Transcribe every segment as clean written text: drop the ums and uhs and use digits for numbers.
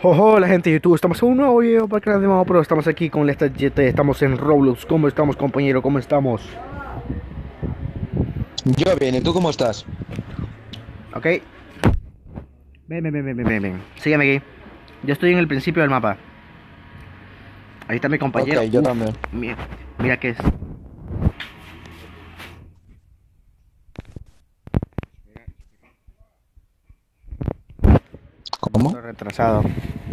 Hola gente de YouTube, estamos en un nuevo video para el canal de Mamo Pro. Estamos aquí con esta GT, estamos en Roblox. ¿Cómo estamos, compañero? ¿Cómo estamos? Yo bien, ¿y tú cómo estás? Ok. Ven. Sígueme aquí. Yo estoy en el principio del mapa. Ahí está mi Ok, compañero. yo también. Mira, mira qué es. ¿Cómo? Estoy retrasado.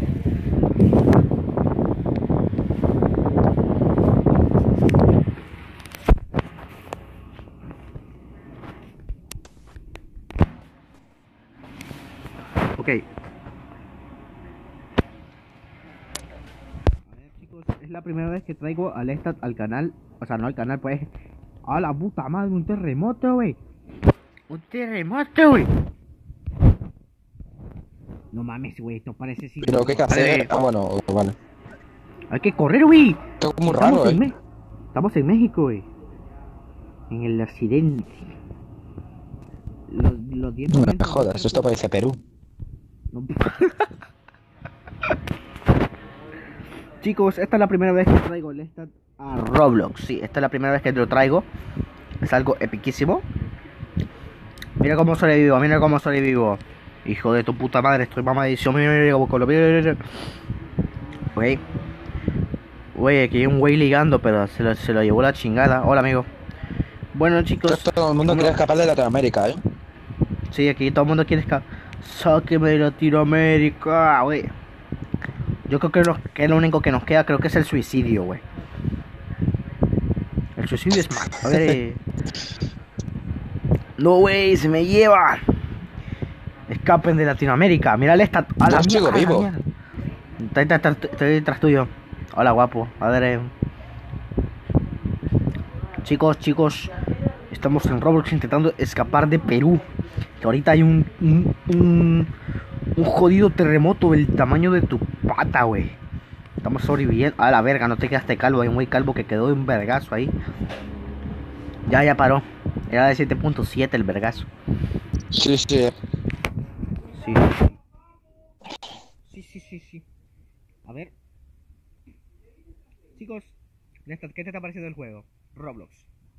Ok. A ver, chicos, es la primera vez que traigo al Estat al canal. O sea, no al canal, pues. A la puta madre, un terremoto, wey. Un terremoto, wey. No mames, güey, esto parece ¿Pero qué hay que hacer? Dale. Ah, bueno, vale. Hay que correr, güey. Esto es muy Estamos raro, en ¿eh? Estamos en México, güey. En el accidente. Los 10 No me momentos más jodas, esto parece Perú. no. Chicos, esta es la primera vez que traigo el Stat a Roblox. Sí, esta es la primera vez que lo traigo. Es algo epiquísimo. Mira cómo sobrevivo, mira cómo sobrevivo. Hijo de tu puta madre, estoy mamadísimo. Mira cómo con lo. Güey, güey, aquí hay un güey ligando, pero se lo llevó la chingada. Hola, amigo. Bueno, chicos, Todo el mundo quiere uno. escapar de Latinoamérica, ¿eh? Sí, aquí todo el mundo quiere escapar. Sáqueme de Latinoamérica, güey. Yo creo que lo único que nos queda, creo que es el suicidio, güey. El suicidio es malo. A ver, no, güey, se me lleva. Escapen de Latinoamérica. Mírale esta. A la Yo mierda, sigo a la vivo. mierda. Estoy detrás tuyo. Hola, guapo. A ver, chicos. Estamos en Roblox intentando escapar de Perú. Que ahorita hay un jodido terremoto del tamaño de tu pata, güey. Estamos sobreviviendo. A la verga, no te quedaste calvo. Hay un güey calvo que quedó de un vergazo ahí. Ya paró. Era de 7.7 el vergazo. Sí, sí. Sí. Sí. A ver. Chicos, ¿qué te está pareciendo el juego? Roblox.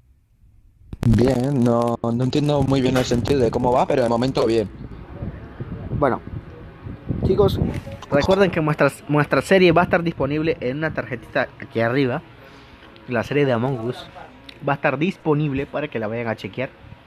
Bien, no entiendo muy bien el sentido de cómo va, pero de momento bien. Bueno, chicos, recuerden que nuestra serie va a estar disponible en una tarjetita aquí arriba. La serie de Among Us va a estar disponible para que la vayan a chequear.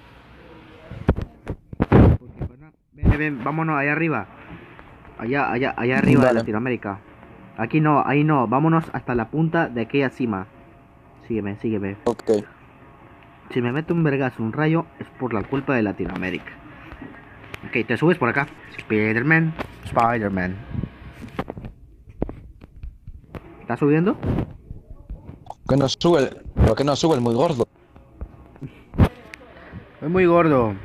Porque, bueno, ven, vámonos allá arriba. Allá arriba de Vale. Latinoamérica. Aquí no, ahí no. Vámonos hasta la punta de aquella cima. Sígueme. Ok. Si me mete un vergazo, un rayo, es por la culpa de Latinoamérica. Ok, te subes por acá. Spider-Man. ¿Estás subiendo? ¿Qué nos sube? ¿Por qué nos sube el muy gordo? Es muy gordo.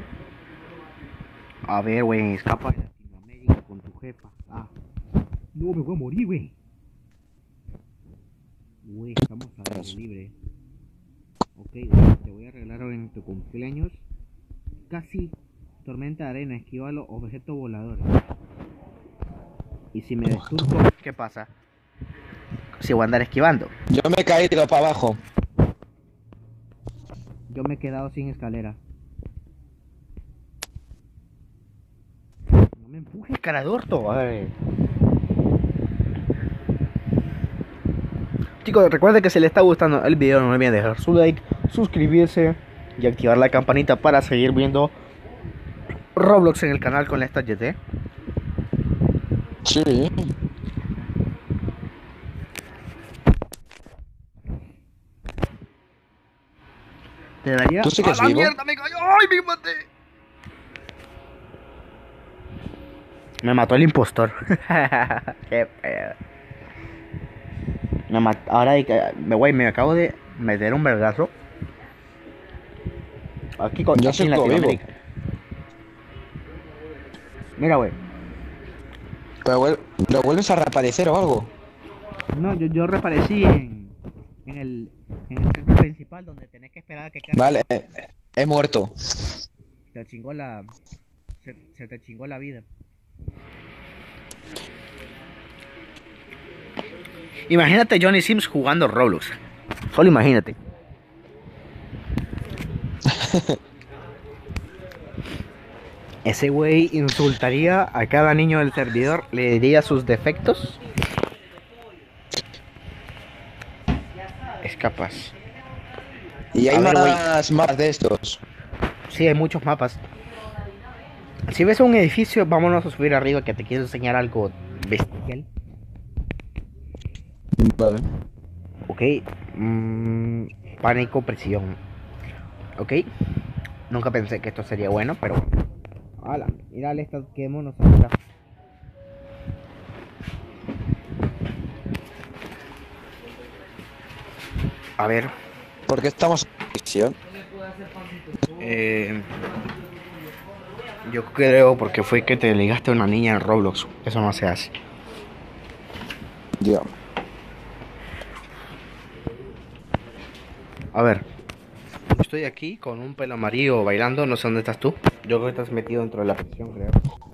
A ver, güey, escapa de Latinoamérica con tu jefa. Ah, no me voy a morir, güey. Güey, estamos al aire libre. Ok, güey, te voy a regalar en tu cumpleaños. Casi tormenta de arena, esquiva los objetos voladores. Y si me desturbo, ¿qué pasa? Si voy a andar esquivando. Yo me caí y tiro para abajo. Yo me he quedado sin escalera. No me empujes, cara de orto. Ay. Chicos, recuerden que si les está gustando el video, no olviden dejar su like, suscribirse y activar la campanita para seguir viendo Roblox en el canal con esta GT. Sí. Te daría. ¿Tú ¡A sigues la vivo? mierda! ¡Me cayó! ¡Ay, me maté! Me mató el impostor. Qué pedo. Ahora me acabo de meter un vergazo. Yo Aquí en sigo vivo. Latinoamérica. Mira, güey. Pero vuelves a reaparecer o algo. No, yo reaparecí en el, en el centro principal donde tenés que esperar a que cargue Vale, todo. he muerto. Te chingó la. Se te chingó la vida. Imagínate Johnny Sims jugando Roblox. Solo imagínate. Ese güey insultaría a cada niño del servidor, le diría sus defectos. Es capaz. Y hay A ver, güey. más de estos. Sí, hay muchos mapas. Si ves un edificio, vámonos a subir arriba que te quiero enseñar algo bestial. Vale. Ok. Pánico, presión. Ok. Nunca pensé que esto sería bueno, pero bueno. Hala, mírale esta que monos acá. A ver. ¿Por qué estamos en ficción? Yo creo porque fue que te ligaste a una niña en Roblox. Eso no se hace. Ya. A ver. Estoy aquí con un pelo amarillo bailando. No sé dónde estás tú. Yo creo que estás metido dentro de la prisión, creo.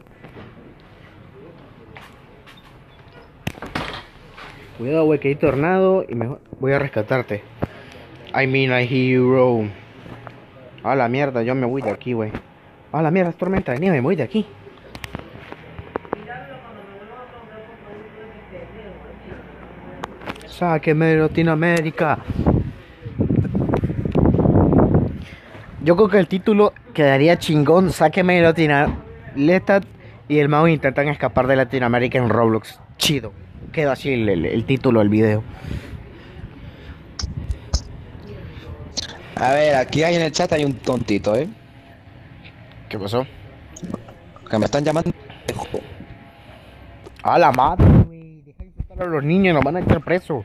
Cuidado, güey, que hay tornado y mejor voy a rescatarte. I mean a hero. A la mierda, yo me voy de aquí, güey. A la mierda, es tormenta de nieve, me voy de aquí. Sáqueme de Latinoamérica. Yo creo que el título quedaría chingón. Sáqueme de Latinoamérica. Y el mago intentan escapar de Latinoamérica en Roblox. Chido. Queda así el título del video. A ver, aquí hay en el chat hay un tontito, ¿eh? ¿Qué pasó? Que me están llamando. A la madre, güey. Deja de insultar a los niños, nos van a echar preso.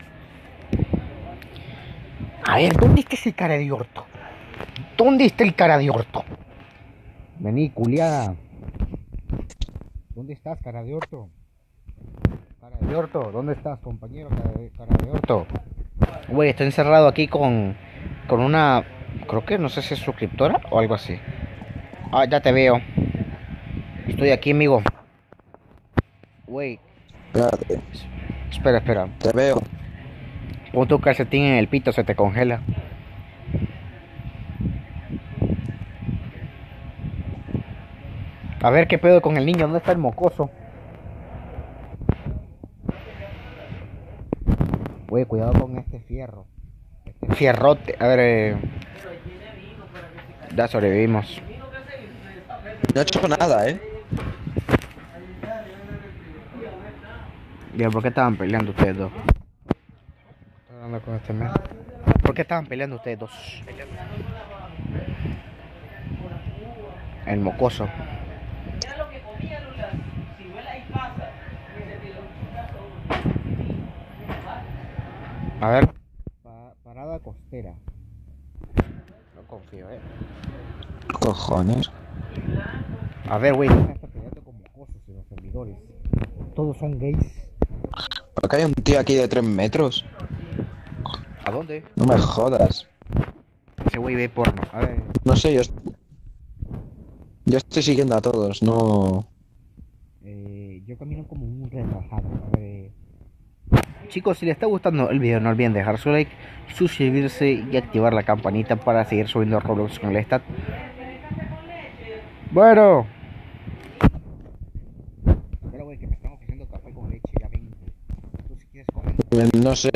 A ver, ¿dónde está ese cara de orto? ¿Dónde está el cara de orto? Vení, culiada. ¿Dónde estás, cara de orto? Cara de orto, ¿dónde estás, compañero? Cara de orto. Güey, estoy encerrado aquí con una... Creo que no sé si es suscriptora o algo así. Ah, ya te veo. Estoy aquí, amigo. Güey, Espérate, espera. te veo. Pon tu calcetín en el pito, se te congela. A ver qué pedo con el niño, ¿dónde está el mocoso? Güey, cuidado con este fierro. Este fierrote. A ver, ya sobrevivimos. No he hecho nada, ¿eh? Bien, ¿por qué estaban peleando ustedes dos? Estoy hablando con este men. ¿Por qué estaban peleando ustedes dos? El mocoso. A ver. Parada costera. No confío, Cojones. A ver, güey, deja de estar peleando con mocosos en los servidores. Todos son gays. Acá hay un tío aquí de 3 metros. ¿A dónde? No me jodas. Ese güey ve porno. A ver. No sé, yo estoy siguiendo a todos, no. Yo camino como un relajado. A ver. Chicos, si les está gustando el video, no olviden dejar su like, suscribirse y activar la campanita para seguir subiendo Roblox con el stat. Bueno. Pero güey, que me están ofreciendo café con leche, ya ven. Tú si quieres comer. No sé,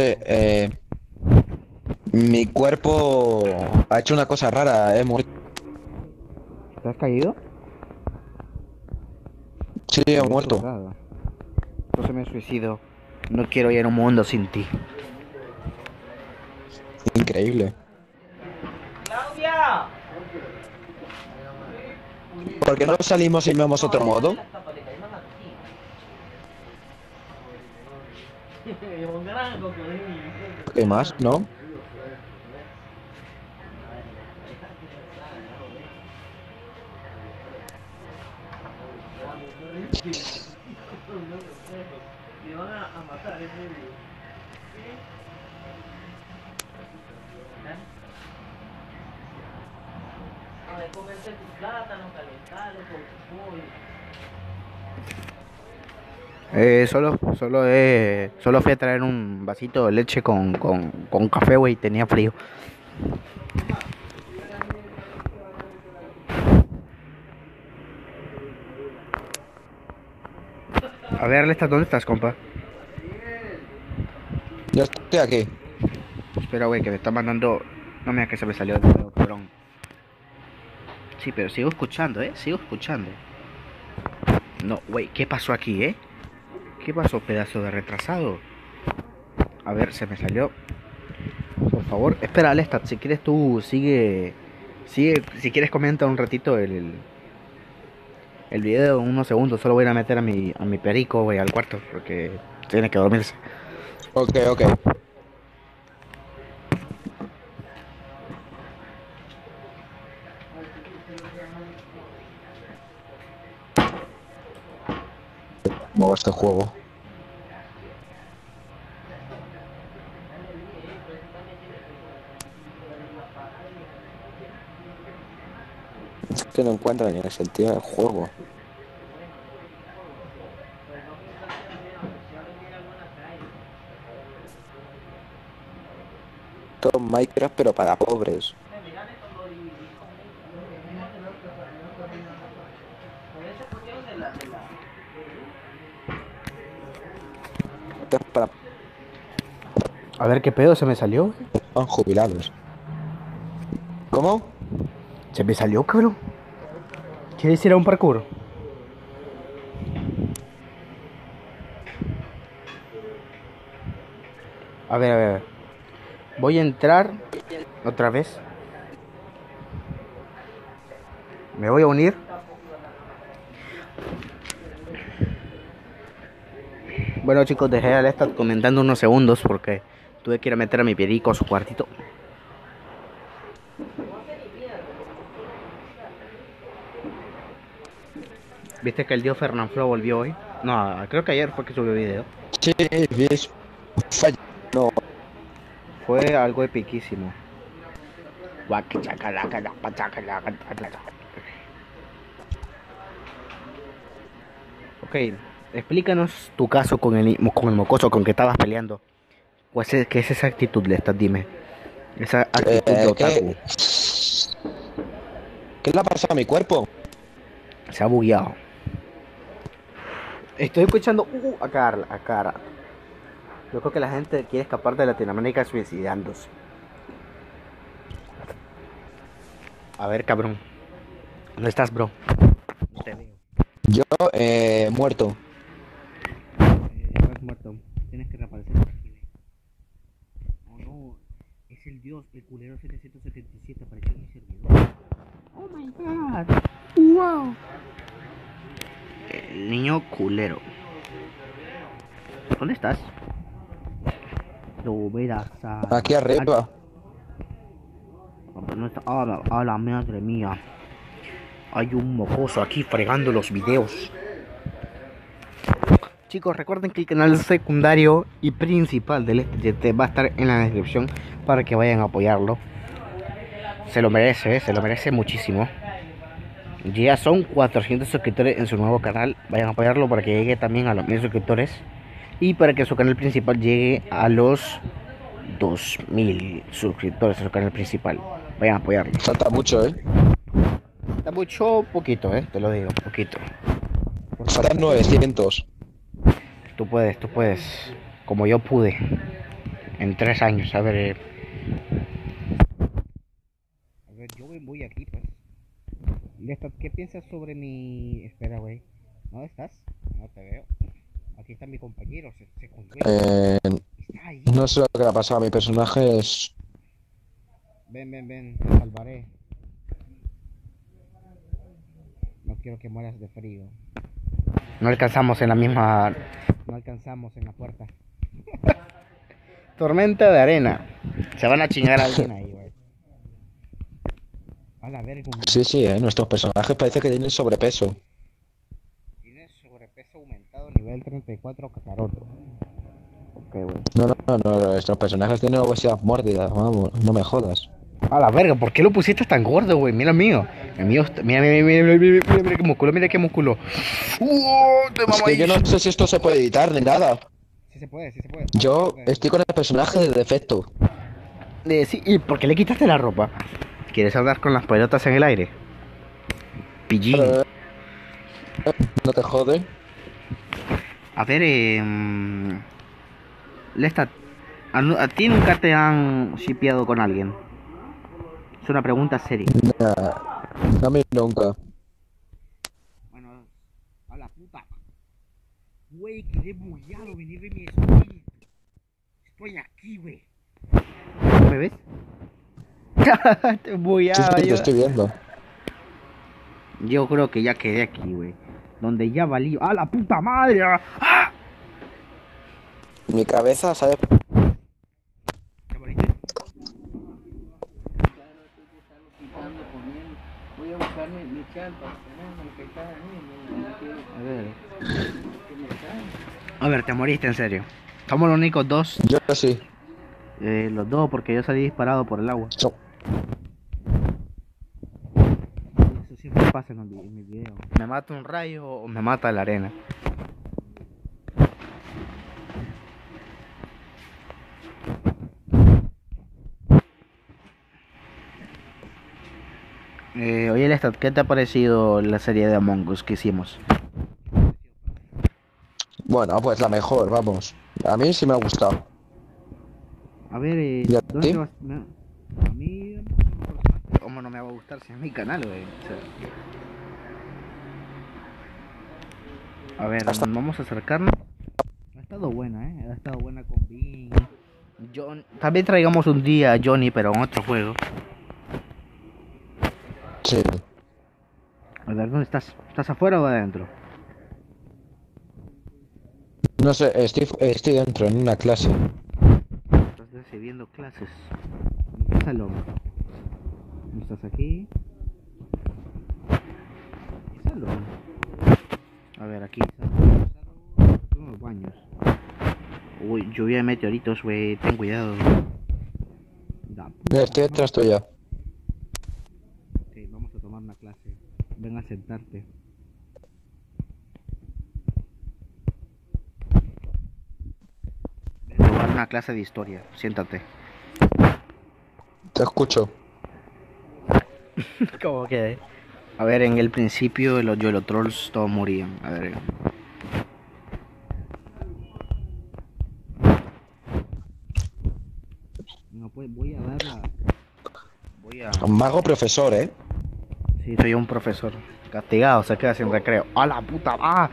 mi cuerpo ha hecho una cosa rara, muerto. ¿Te has caído? Sí, he muerto. Entonces me suicido. No quiero ir a un mundo sin ti. Increíble. ¡Claudia! ¿Por qué no salimos y vemos otro modo? ¿Qué más? ¿No? Me van a matar ese video. A ver, comerse tu plátano, calentarlo con tu pollo. Solo fui a traer un vasito de leche con café, güey, tenía frío. A ver, Lestat, ¿dónde estás, compa? Yo estoy aquí. Espera, güey, que me está mandando... No, mira que se me salió el dedo, cabrón. Sí, pero sigo escuchando, sigo escuchando. No, güey, ¿qué pasó aquí, ¿Qué pasó, pedazo de retrasado? A ver, se me salió. Por favor, espera, Lestat, si quieres tú sigue, si quieres comenta un ratito el video en unos segundos. Solo voy a ir a meter a mi perico, güey, al cuarto, porque tiene que dormirse. Ok, ok. ¿Cómo va este juego? Es que no encuentro ni el sentido del juego. Todo Minecraft pero para pobres. Esto es para A ver, ¿qué pedo se me salió? jubilados. ¿Cómo? Se me salió, cabrón. ¿Quieres ir a un parkour? A ver, a ver. Voy a entrar otra vez. Me voy a unir. Bueno, chicos, dejé al estar comentando unos segundos porque tuve que ir a meter a mi perico a su cuartito. ¿Viste que el tío Fernanfloo volvió hoy? No, creo que ayer fue que subió video. Sí, ves. Fallo. No. Fue algo epiquísimo. Ok, explícanos tu caso con el mocoso con que estabas peleando. ¿Qué es esa actitud, Lestat? Dime. Esa actitud de otaku. ¿Qué le ha pasado a mi cuerpo? Se ha bugueado. Estoy escuchando a cara. Yo creo que la gente quiere escapar de Latinoamérica suicidándose. A ver, cabrón. ¿Dónde estás, bro? No te veo. Yo, muerto. Estás muerto. Tienes que reaparecer por aquí, ve. Oh no. Es el dios, el culero 777 apareció en mi servidor. Oh my god. Wow. El niño culero. ¿Dónde estás? Lo verás Aquí arriba. No está. A la madre mía. Hay un mocoso aquí fregando los videos. Chicos, recuerden que el canal secundario y principal del STT va a estar en la descripción para que vayan a apoyarlo. Se lo merece muchísimo. Ya son 400 suscriptores en su nuevo canal. Vayan a apoyarlo para que llegue también a los 1000 suscriptores. Y para que su canal principal llegue a los 2000 suscriptores en su canal principal. Vayan a apoyarlo. Falta mucho, Está mucho, poquito, te lo digo, poquito. Faltan 900. Tú puedes, como yo pude, en 3 años. A ver, yo voy aquí, pues. Lestat, ¿qué piensas sobre mi... Espera, güey. ¿Dónde estás? No te veo. Aquí está mi compañero, se escondió. Está ahí. No sé lo que le ha pasado a mi personaje. Ven, te salvaré. No quiero que mueras de frío. No alcanzamos en la puerta. Tormenta de arena. Se van a chingar a alguien ahí, güey. A la verga. Sí, nuestros personajes parece que tienen sobrepeso. Tiene sobrepeso aumentado nivel 34 Kakaroto. Ok, güey. No, nuestros personajes tienen obesidad mórbida, vamos, no me jodas. A la verga, ¿por qué lo pusiste tan gordo, güey? Mira el mío. El mío está... Mira qué músculo, mira qué músculo. Te Es que yo no sé si esto se puede editar ni nada. Sí se puede, sí se puede. Yo estoy con el personaje de defecto. Sí, ¿y por qué le quitaste la ropa? ¿Quieres andar con las pelotas en el aire? Pillín. No te jode. A ver, Lestat, ¿a ti nunca te han shipeado con alguien? Es una pregunta seria. A mí nunca. Bueno, a la puta. Güey, quedé bugueado, vení de mi espíritu. Estoy aquí, güey. ¿Me ves? Estoy Sí, bugueado, sí, te yo. estoy viendo. Yo creo que ya quedé aquí, güey. Donde ya valí. ¡Ah, la puta madre! ¡Ah! Mi cabeza, ¿sabes? ¿Te moriste? Voy a buscar mi champa, ¿no? Que está ahí, A ver. A ver, te moriste en serio. Somos los únicos dos. Yo sí. Los dos, porque yo salí disparado por el agua. No. Eso siempre pasa en mis videos. Me mata un rayo o me mata la arena. Oye, Lestat, ¿qué te ha parecido la serie de Among Us que hicimos? Bueno, pues la mejor, vamos. A mí sí me ha gustado. A ver, ¿Y a ¿dónde ti? te vas? A mí... ¿Cómo no me va a gustar si es mi canal, güey? O sea, a ver, Hasta- vamos a acercarnos. Ha estado buena, ¿eh? Ha estado buena con Bing. John... También traigamos un día a Johnny, pero en otro juego. Sí. A ver, ¿dónde estás? ¿Estás afuera o adentro? No sé, estoy dentro, en una clase. Estás recibiendo clases. ¿En qué salón? ¿No estás aquí? ¿Qué salón? A ver, aquí. Son los baños. Uy, lluvia de meteoritos, güey. Ten cuidado. Da puta Estoy detrás madre. tuya. Ok, vamos a tomar una clase. Ven a sentarte. Ven a tomar una clase de historia. Siéntate. Te escucho. ¿Cómo que? A ver, en el principio los YOLO Trolls todos morían. A ver. No, pues voy a darla. Voy a... Mago profesor, ¿eh? Sí, soy un profesor. Castigado, se queda sin recreo. ¡A la puta! ¡Ah!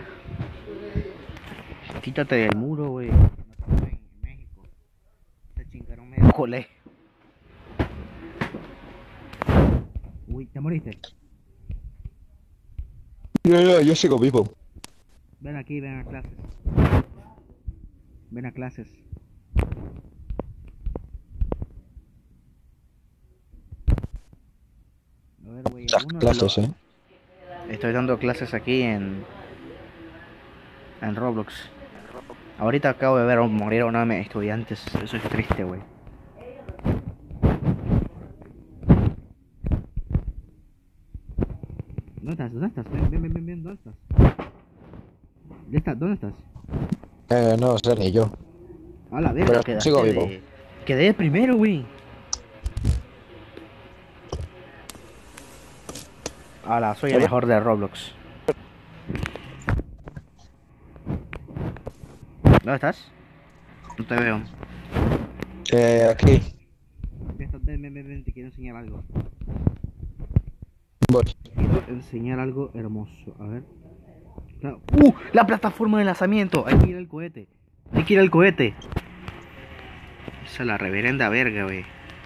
Quítate del muro, güey. No estamos en México. Este chingaron medio colegio. Uy, ¿te moriste? Yo sigo vivo. Ven aquí, ven a clases. Ven a clases. A ver, güey, Las alguno de clases, los... ¿eh? Estoy dando clases aquí en Roblox. Ahorita acabo de ver morir a uno de mis estudiantes. Eso es triste, güey. ¿Dónde estás? ¿Dónde estás? Ven, ¿dónde estás? ¿Dónde estás? No sé ni yo. A la verga, Pero quedaste sigo vivo. Quedé de primero, güey. Ala, soy el ¿Hola? mejor de Roblox. ¿Dónde estás? No te veo. Aquí. Ven, te quiero enseñar algo. Voy. Quiero enseñar algo hermoso. A ver. Claro. La plataforma de lanzamiento. Hay que ir al cohete. Hay que ir al cohete. Esa es la reverenda verga, güey.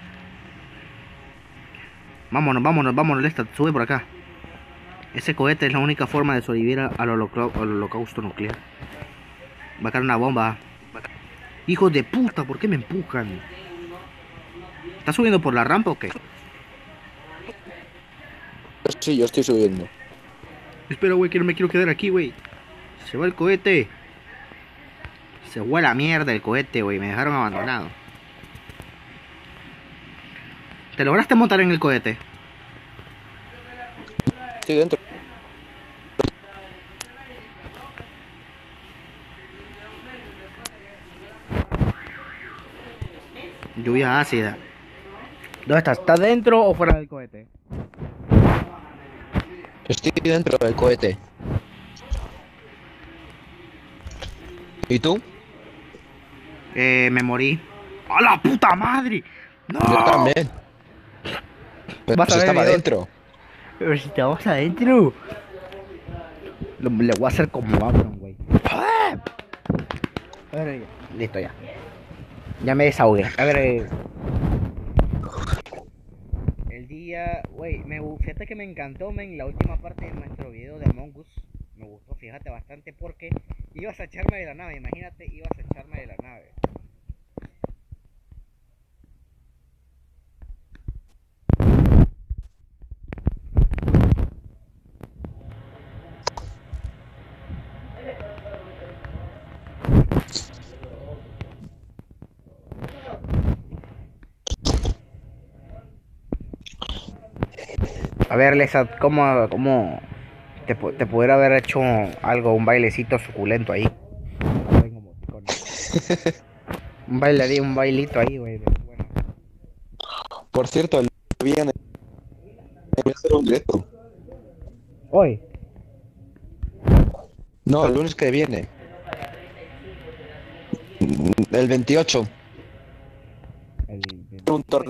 Vámonos, Lestat, sube por acá. Ese cohete es la única forma de sobrevivir al holocausto nuclear. Va a caer una bomba. Hijos de puta, ¿por qué me empujan? ¿Estás subiendo por la rampa o qué? Sí, yo estoy subiendo. Espera, güey, que no me quiero quedar aquí, güey. Se va el cohete. Se fue a la mierda el cohete, güey. Me dejaron abandonado. ¿Te lograste montar en el cohete? Estoy dentro. Lluvia ácida. ¿Dónde estás? ¿Estás dentro o fuera del cohete? Estoy dentro del cohete. ¿Y tú? Me morí. ¡A la puta madre! ¡No! Yo también. Pero Vas a si ver estaba el video. dentro. Pero si estamos adentro. Le voy a hacer como Babylon, güey. A ver, listo ya. Ya me desahogué. A ver, el día, güey, fíjate que me encantó, men, la última parte de nuestro video de Among Us. Me gustó, fíjate, bastante porque ibas a echarme de la nave, imagínate, ibas a echarme de la nave. A ver, Lexat, ¿cómo te pudiera haber hecho algo, un bailecito suculento ahí? Tengo emoticones. Un bailito ahí, güey. Bueno. Por cierto, el viernes voy a hacer un directo. Hoy. No, el lunes que viene. El 28. Un torneo.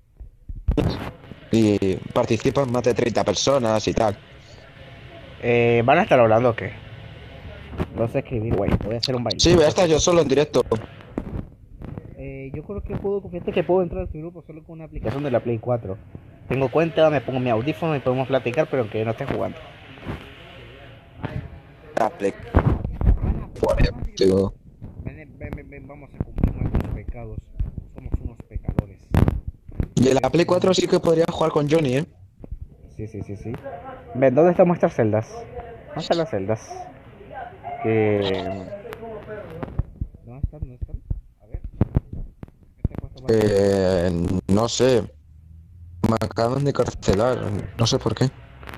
Y participan más de 30 personas y tal. ¿Van a estar hablando o qué? No sé escribir, güey. Voy a hacer un baile. Sí, voy a estar yo solo en directo. Yo creo que fíjate que puedo entrar a este grupo solo con una aplicación de la Play 4. Tengo cuenta, me pongo mi audífono y podemos platicar, pero aunque yo no esté jugando. Digo, Ven, vamos a cumplir nuestros pecados. Somos unos pecadores. y en la Play 4 sí que podría jugar con Johnny, ¿eh? Sí. Ven, ¿dónde están nuestras celdas? ¿Dónde están las celdas? ¿Dónde están? A ver. No sé. Me acaban de carcelar. No sé por qué.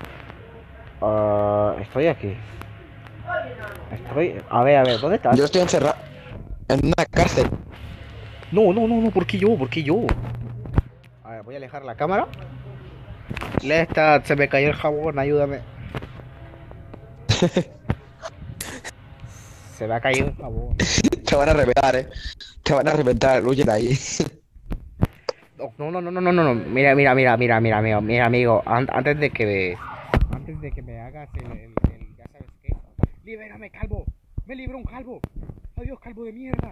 Estoy aquí. A ver, ¿dónde estás? Yo estoy encerrado en una cárcel. No, ¿por qué yo? A ver, voy a alejar la cámara. Se me cayó el jabón, ayúdame. Se me ha caído el jabón. Te van a reventar, Te van a reventar. Huye de ahí. No. Mira, amigo. Antes de que me hagas ya sabes qué. Libérame, calvo. Me libró un calvo. Adiós, calvo de mierda.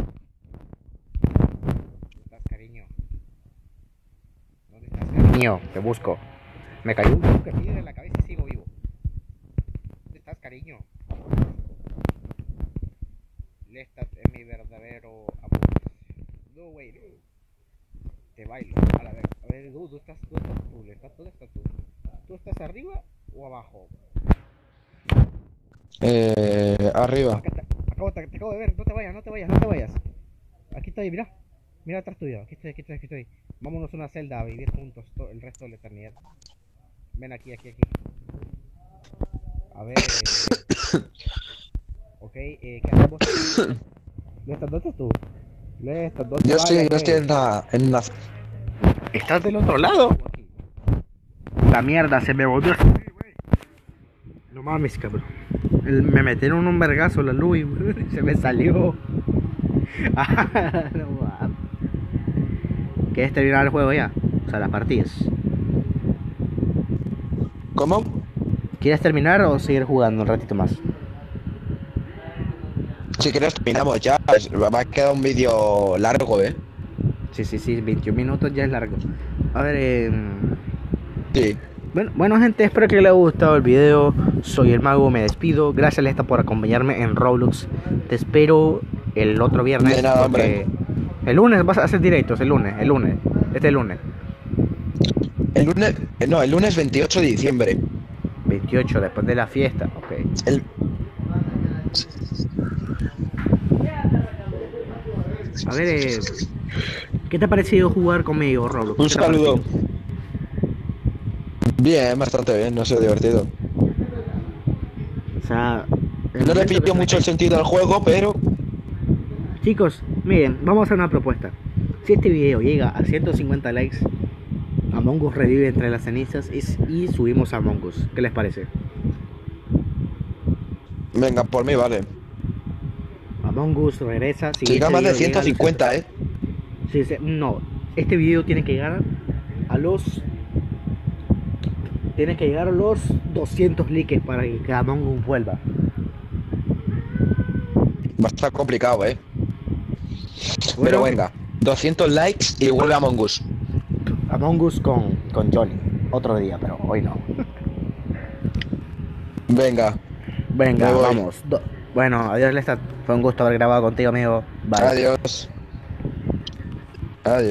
¿Dónde estás, cariño? ¿Dónde estás, cariño? Te busco. Me cayó un piedra en la cabeza y sigo vivo. ¿Dónde estás, cariño? Lestat es mi verdadero amor. No, güey, no. Te bailo. A ver, ¿dónde estás tú, Lestat? ¿Dónde estás tú? ¿Tú estás arriba o abajo? Arriba. Te acabo de ver. No te vayas. Aquí estoy, mira. Mira atrás tuyo. Aquí estoy. Vámonos a una celda a vivir juntos el resto de la eternidad. Ven aquí. A ver. Ok, ¿qué hacemos? Lestat, ¿dónde estás tú? Lestat, ¿dónde Yo vas? estoy en una... ¿Estás del otro lado? La mierda, se me volvió a subir, güey. No mames, cabrón. Me metieron un vergazo la luz y se me salió. No mames. ¿Quieres terminar el juego ya? O sea, las partidas. ¿Cómo? ¿Quieres terminar o seguir jugando un ratito más? Si quieres terminamos ya. Me ha quedado un vídeo largo, Sí, 21 minutos ya es largo. A ver, Sí. Bueno, gente, espero que les haya gustado el video. Soy el mago, me despido. Gracias, Lesta, por acompañarme en Roblox. Te espero el otro viernes. De nada, hombre. El lunes vas a hacer directos, el lunes. Este lunes. El lunes 28 de diciembre. 28, después de la fiesta. Ok. A ver, ¿Qué te ha parecido jugar conmigo, Roblox? Un ¿Qué te ha saludo. parecido? Bien, bastante bien, no sé, divertido. O sea, el No le momento que pillo se me mucho el cae- sentido al juego, pero Chicos, miren, vamos a hacer una propuesta. Si este video llega a 150 likes, Among Us revive entre las cenizas y subimos a Among Us. ¿Qué les parece? venga, por mí vale. Among Us regresa. Si Llega este más de video llega a los 150, no, este video tiene que llegar a los... Tiene que llegar a los 200 likes para que Among Us vuelva. Va a estar complicado, Pero Bueno, venga, 200 likes y vuelve a Among Us. Among Us con Johnny. Otro día, pero hoy no. Venga, Venga, me voy. vamos. Bueno, adiós, Lestat. Fue un gusto haber grabado contigo, amigo. Bye. Adiós.